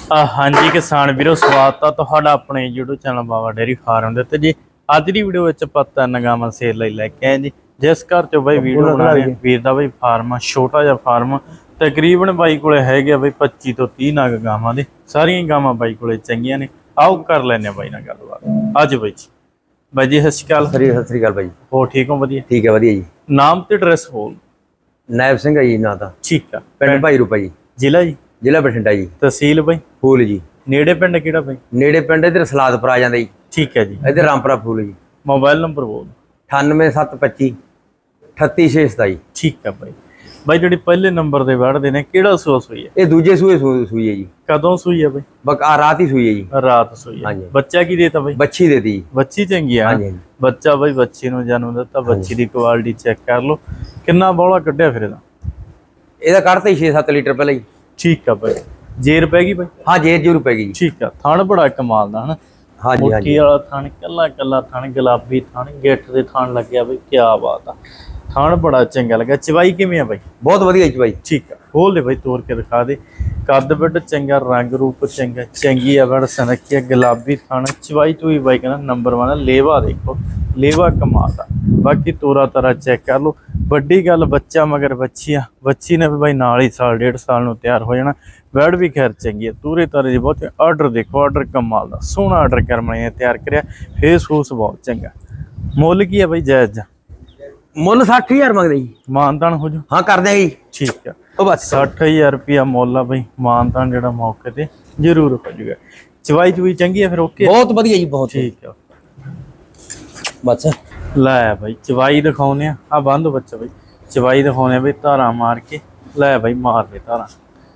हाँ जी किसान वीरो स्वागत है तुहाडा अपने YouTube channel Baba dairy farm दे जी। अज की वीडियो पत्ता नगावां सेल लई लैके आए जी। जिस घर चो बई वीडियो बना रहे वीर दा बई फार्म छोटा जिहा फार्म तकरीबन बाई कोले है बई 25 तो 30 नग गावां दे। सारियां गावां बाई कोले चंगियां ने। आओ कर लैने बाई नाल गलबात। आज बाई जी बाई जी सत श्री अकाल भाई। हो ठीक हो? वधिया ठीक है वधिया जी। नाम ते एड्रैस बोल। नायब सिंह है जी ना दा। ठीक है। पिंड भाई रूपा जी। जिला जी? जिला बठिंडा जी। तहसील बई? फूल जी। नेड़े पिंड किहड़ा बई? नेड़े पिंड इधर सलादपुर आ जांदा जी। ठीक है जी। इधर रामपुरा फूल जी। मोबाइल नंबर बोल। 9875 38627। ठीक है भाई। भाई जी पहले नंबर दे वड़दे ने किहड़ा सूआ सूई है? ये दूजे सूए सूई है जी। कदों सूई है भाई? बका रात ही सूई है जी। रात सूई है। हां जी। बच्चा की देता भाई? बच्ची देती। बच्ची चंगी है। हां जी। बच्चा भाई बच्ची नु जन्म दिता। बच्ची दी क्वालिटी चेक कर लो। कितना बौला कड्ढिया फिर एदा करता ही 6-7 लीटर पहले ही। ठीक है भाई। जेर पैगी भाई? हां जेर जरूर पैगी जी। ठीक है। थान बड़ा कमाल दा है। हां जी। हां जी। वाला थान कल्ला कल्ला थान गुलाबी थान गेट दे थान लग गया भाई। क्या बात है। थान बड़ा चंगा लगा। चवाई किवें है भाई? बहुत वधिया चवाई। ठीक है। खोल दे भाई तोड़ के दिखा दे। कद बड़ चंगा रंग रूप चंगा चंगी है बड़ सनखी है गुलाबी थान चवाई तो ही भाई कहना नंबर 1 लेवा देखो लेवा कमाल दा। बाकी तोरा तारा चेक कर लो। वड्डी गल बच्चा मगर बच्ची ने भी भाई नाल ही साल 1.5 साल नूं तैयार हो जाना। बैड भी खैर चंगी है। तूरे तारे जी बहुत आर्डर देखो आर्डर कमाल दा सोहना आर्डर करवाई तैयार करया। फेस फूस बहुत चंगा। मुल की है भाई जायज? मुल 60,000 मंगदे जी। मानतान हो जो? हां कर देंगे जी। ठीक है। ओ बस 60,000 रुपया मुल आ भाई। मानतान जेड़ा मौके ते जरूर हो जाएगा। चवाई चुई चंगी है फिर ओके? बहुत वधिया जी बहुत। ठीक है बस लै भाई चवाई दिखाने आ बंद बच्चा भाई चवाई दिखाने भाई धारा मार के लै भाई मार दे धारा।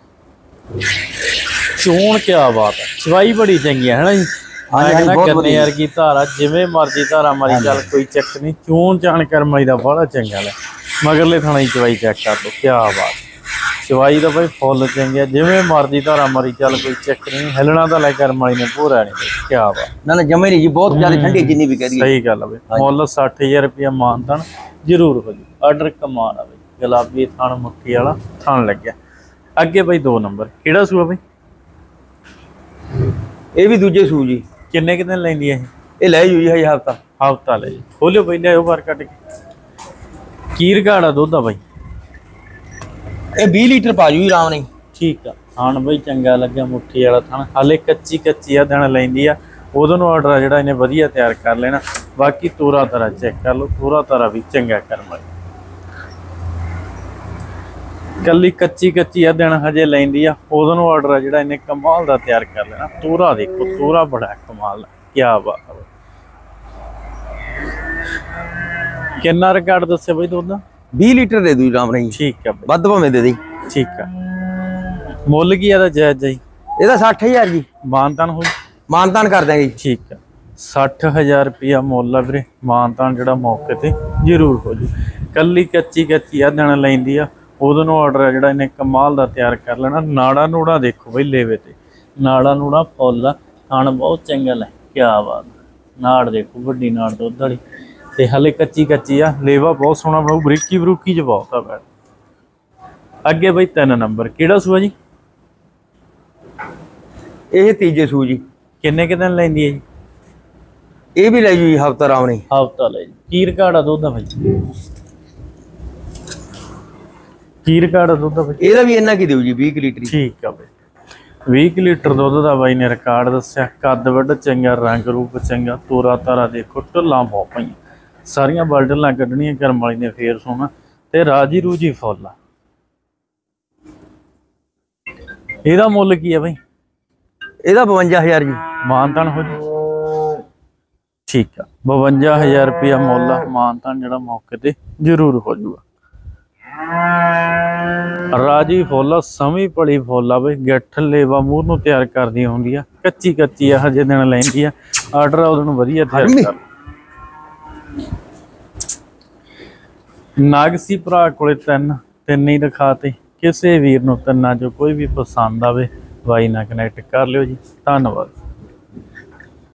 चोण क्या बात है। चवाई बड़ी चंगी है ना जी। गन्ने वर्गी धारा जिवें मर्जी धारा मारी चल कोई चक्कर नहीं। चोण चाण करमाई दा बड़ा चंगा लै मगरले थाने की चवाई चेक कर लो। क्या बात चवाई तो भाई फुल चंगी है जिवें मर्जी धारा मारी चल कोई चक्कर नहीं। हिलना तो लै करमाई ने पूरा नहीं। क्या बात ना ना जमे नहीं जी बहुत ज्यादा ठंडी जिन्नी भी कह दी। सही गल है भाई। मुल 60,000 रुपया मानतान जरूर हो जी। आर्डर कमान है भाई। गुलाबी थान मुट्ठी वाला थान लग गया। अगे भाई 2 नंबर किहड़ा सूआ भाई? ये भी दूजे सू जी। किन्ने कि दिन लैंदी है ये लै जी है हफ्ता ले जी। खोलियो भाई लियाओ बाहर कट के। कीर घाड़ा दुध आ भाई? ये 20 लीटर पा जू आराम नहीं। ठीक है। थान भाई चंगा लग्या मुट्ठी वाला थान हाले कच्ची आ दिन लैंदी आ उदों नूं आर्डर जिहड़ा इहने वधिया तैयार कर लेना। बाकी तोरा तारा चेक कर लो तोरा तारा भी चंगा करम वाली कल्ली कच्ची आ दिन हजे लैंदी आ उदों नूं आर्डर जिहड़ा इहने कमाल दा तैयार कर लेना। तोरा देखो तोरा बड़ा कमाल दा। क्या बात है। कितना रिकॉर्ड दस्से भाई दुध दा? 20 लीटर दे दूं आराम नहीं। ठीक है वध भावें दे दी। ठीक है। मुल की है जायज जी? ਇਹਦਾ 60,000 जी। मानतान हो? मानतान कर देंगे। ठीक है। 60,000 रुपया मुल है वीरे। मानतान जिहड़ा मौके ते जरूर हो जू। कल्ली कच्ची आ दिन लैंदी आ उदों नूं आर्डर जिहड़ा इहने कमाल दा तैयार कर लेना। नाड़ा नूड़ा देखो बई लेवे ते नाड़ा नूड़ा फुल आ थान बहुत चंगा लै। क्या बात नाड़ देखो वड्डी नाड़ दुध वाली ते हले कच्ची आ लेवा बहुत सोहना बनाऊ बरीकी च बहुत आ बैठ। अगे बई 3 नंबर किहड़ा सूआ जी? ये तीजे सू जी। किन्ने कि दिन लैंदी है जी? ये भी लै जी हफ्ता आराम नहीं। हफ्ता ले जी। कीर घाड़ा दुध आ भाई? कीर घाड़ा दुध आ भाई? ਇਹਦਾ भी इन्ना की दिओ जी 20 लीटर। ठीक है भाई 20 लीटर दुध का बाई ने रिकॉर्ड दस्या। कद वड चंगा रंग रूप चंगा तोरा तारा देखो ढिल्लां बहुत पईयां सारियां बल ढिल्लां कड्ढणियां करम वाली ने फेर सोना ते राजी रूजी फुल आ। ਇਹਦਾ ਮੁੱਲ ਕੀ है भाई? ਇਹਦਾ 52,000 जी। मानतान हो जी। ठीक है 52,000 रुपया मुल आ। मानतान जिहड़ा मौके ते जरूर हो जूगा। राजी फुल समी पली फुल आ बई गिठ लेवा मूंह नूं तैयार करदी हुंदी आ। कच्ची आ हजे दिन लैंदी आ आर्डर उदों वधिया तैयार कर। नागसी भरा कोले तीन ही दिखाते। किसी वीर नूं तिन्नां चों कोई भी पसंद आवे बाई नाल कनैक्ट कर लियो जी। धन्नवाद।